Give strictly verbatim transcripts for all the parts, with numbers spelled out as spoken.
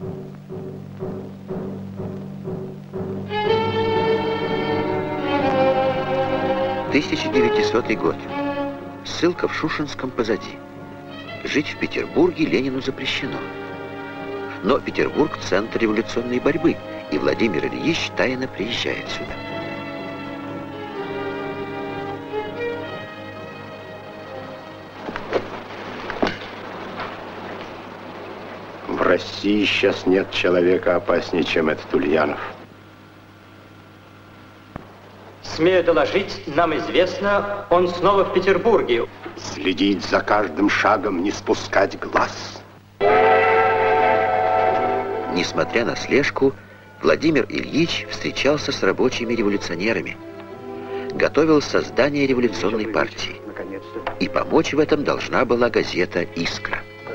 тысяча девятисотый год. Ссылка в Шушенском позади. Жить в Петербурге Ленину запрещено. Но Петербург – центр революционной борьбы, и Владимир Ильич тайно приезжает сюда. В России сейчас нет человека опаснее, чем этот Ульянов. Смею доложить, нам известно, он снова в Петербурге. Следить за каждым шагом, не спускать глаз. Несмотря на слежку, Владимир Ильич встречался с рабочими революционерами, готовил создание революционной партии. И помочь в этом должна была газета «Искра».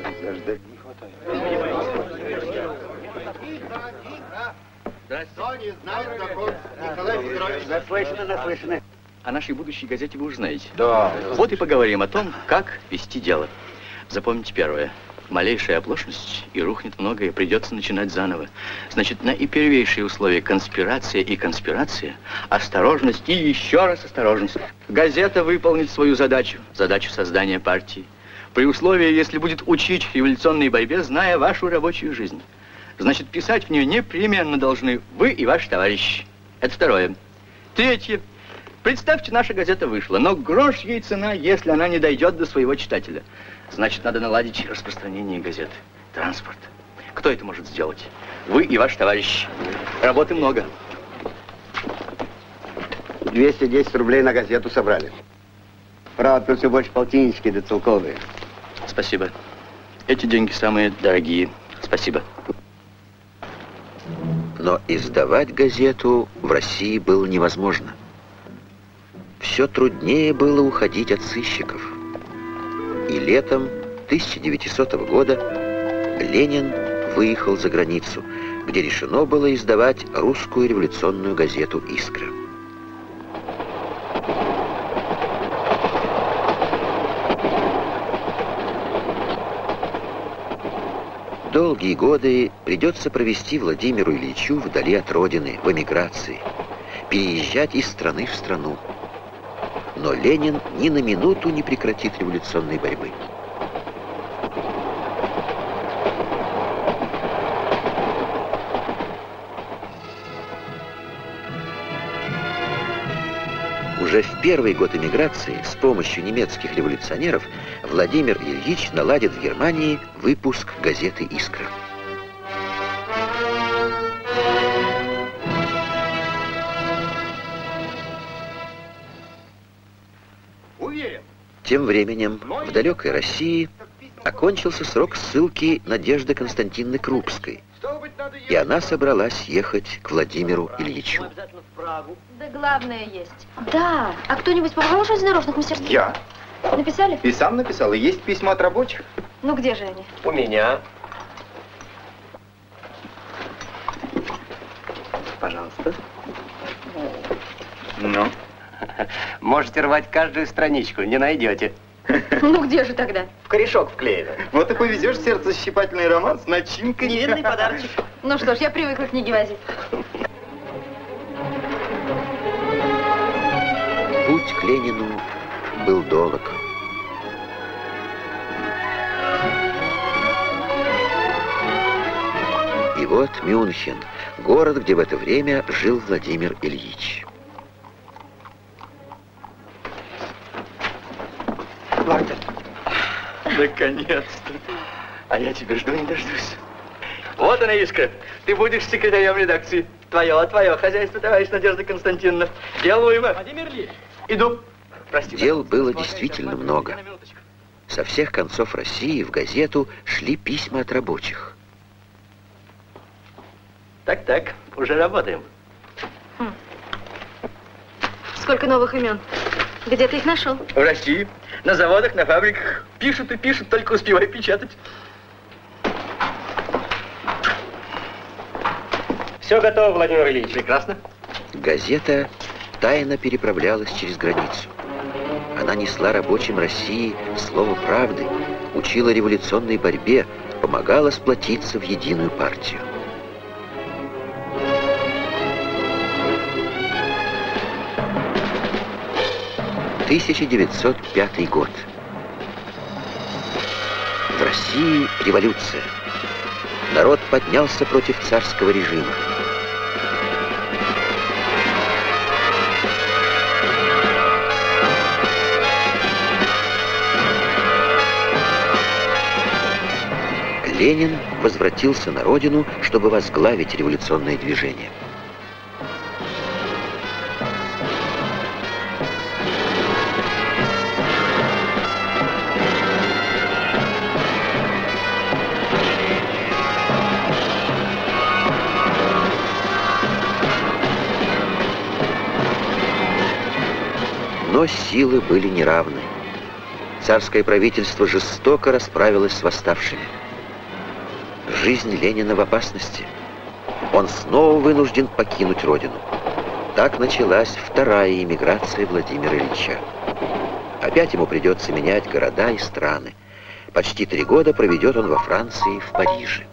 Наслышаны, наслышаны. О нашей будущей газете вы уже знаете. Да. Вот и поговорим о том, как вести дело. Запомните первое. Малейшая оплошность, и рухнет многое, придется начинать заново. Значит, на и первейшие условия конспирация и конспирация, осторожность и еще раз осторожность. Газета выполнит свою задачу, задачу создания партии, при условии, если будет учить революционной борьбе, зная вашу рабочую жизнь. Значит, писать в нее непременно должны вы и ваши товарищи. Это второе. Третье. Представьте, наша газета вышла, но грош ей цена, если она не дойдет до своего читателя. Значит, надо наладить распространение газеты, транспорт. Кто это может сделать? Вы и ваш товарищ. Работы много. двести десять рублей на газету собрали. Правда, тут все больше полтиннички да целковые. Спасибо. Эти деньги самые дорогие. Спасибо. Но издавать газету в России было невозможно. Все труднее было уходить от сыщиков. И летом тысяча девятисотого года Ленин выехал за границу, где решено было издавать русскую революционную газету «Искра». Долгие годы придется провести Владимиру Ильичу вдали от родины, в эмиграции, переезжать из страны в страну. Но Ленин ни на минуту не прекратит революционной борьбы. Уже в первый год эмиграции с помощью немецких революционеров Владимир Ильич наладит в Германии выпуск газеты «Искра». Тем временем в далекой России окончился срок ссылки Надежды Константиновны Крупской, и она собралась ехать к Владимиру Ильичу. Да главное есть. Да. А кто-нибудь побывал уже из наружных мастерских? Я. Написали? И сам написал. И есть письма от рабочих. Ну где же они? У меня. Пожалуйста. Ну? Можете рвать каждую страничку, не найдете. Ну где же тогда? В корешок вклеено. Вот и повезешь сердцещипательный роман с начинкой. Невинный подарочек. Ну что ж, я привыкла книги возить. Путь к Ленину был долг. И вот Мюнхен, город, где в это время жил Владимир Ильич. Наконец-то. А я тебя жду, не дождусь. Вот она, Искра. Ты будешь секретарем редакции. Твое, твое хозяйство, товарищ Надежда Константиновна. Делуемо. Владимир Ильич. Иду. Прости. Дел было действительно много. Со всех концов России в газету шли письма от рабочих. Так-так, уже работаем. Хм. Сколько новых имен? Где ты их нашел? В России. На заводах, на фабриках. Пишут и пишут, только успевай печатать. Все готово, Владимир Ильич. Прекрасно. Газета тайно переправлялась через границу. Она несла рабочим России слово правды, учила революционной борьбе, помогала сплотиться в единую партию. тысяча девятьсот пятый год. В России революция. Народ поднялся против царского режима. Ленин возвратился на родину, чтобы возглавить революционное движение. Но силы были неравны. Царское правительство жестоко расправилось с восставшими. Жизнь Ленина в опасности. Он снова вынужден покинуть родину. Так началась вторая эмиграция Владимира Ильича. Опять ему придется менять города и страны. Почти три года проведет он во Франции, в Париже.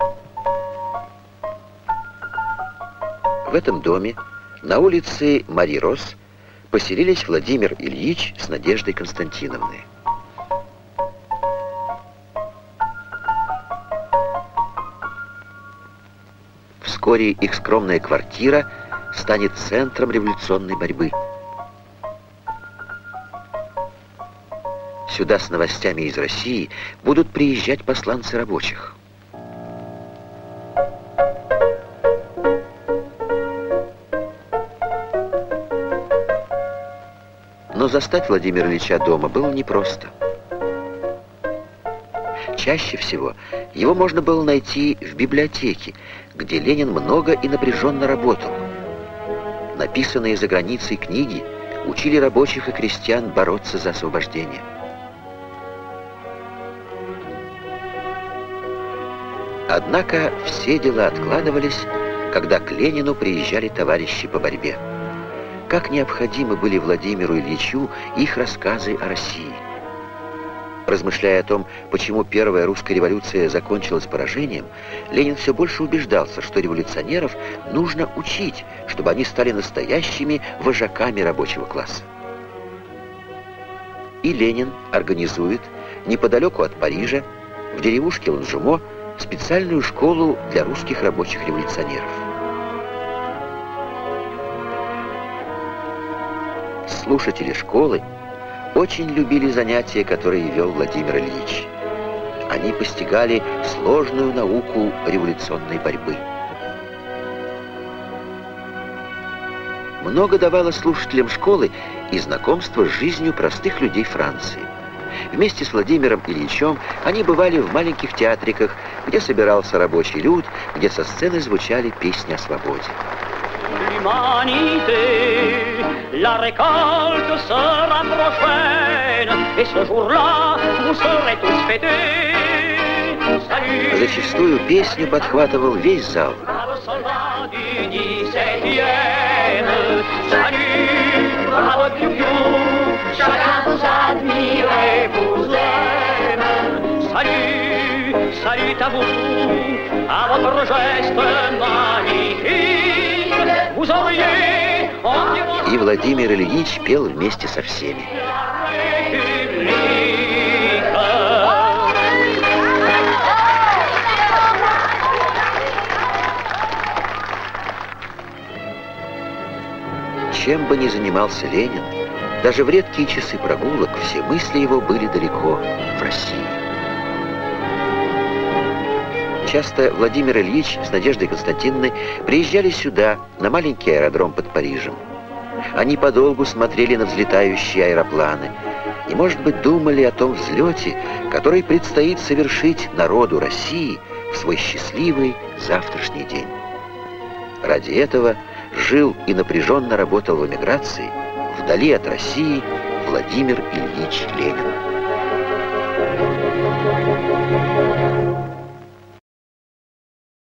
В этом доме, на улице Мари-Рос, поселились Владимир Ильич с Надеждой Константиновной. Вскоре их скромная квартира станет центром революционной борьбы. Сюда с новостями из России будут приезжать посланцы рабочих. Но застать Владимира Ильича дома было непросто. Чаще всего его можно было найти в библиотеке, где Ленин много и напряженно работал. Написанные за границей книги учили рабочих и крестьян бороться за освобождение. Однако все дела откладывались, когда к Ленину приезжали товарищи по борьбе. Как необходимы были Владимиру Ильичу их рассказы о России. Размышляя о том, почему первая русская революция закончилась поражением, Ленин все больше убеждался, что революционеров нужно учить, чтобы они стали настоящими вожаками рабочего класса. И Ленин организует неподалеку от Парижа, в деревушке Ланжумо, специальную школу для русских рабочих революционеров. Слушатели школы очень любили занятия, которые вел Владимир Ильич. Они постигали сложную науку революционной борьбы. Много давало слушателям школы и знакомство с жизнью простых людей Франции. Вместе с Владимиром Ильичем они бывали в маленьких театриках, где собирался рабочий люд, где со сцены звучали песни о свободе. La récolte sera prochaine, et ce jour-là, vous serez tous fêtés. Salut. Зачастую песню подхватывал весь зал. Salut à vous, à votre geste magnifique, vous auriez. И Владимир Ильич пел вместе со всеми. Чем бы ни занимался Ленин, даже в редкие часы прогулок все мысли его были далеко, в России. Часто Владимир Ильич с Надеждой Константиновной приезжали сюда, на маленький аэродром под Парижем. Они подолгу смотрели на взлетающие аэропланы и, может быть, думали о том взлете, который предстоит совершить народу России в свой счастливый завтрашний день. Ради этого жил и напряженно работал в эмиграции, вдали от России, Владимир Ильич Ленин.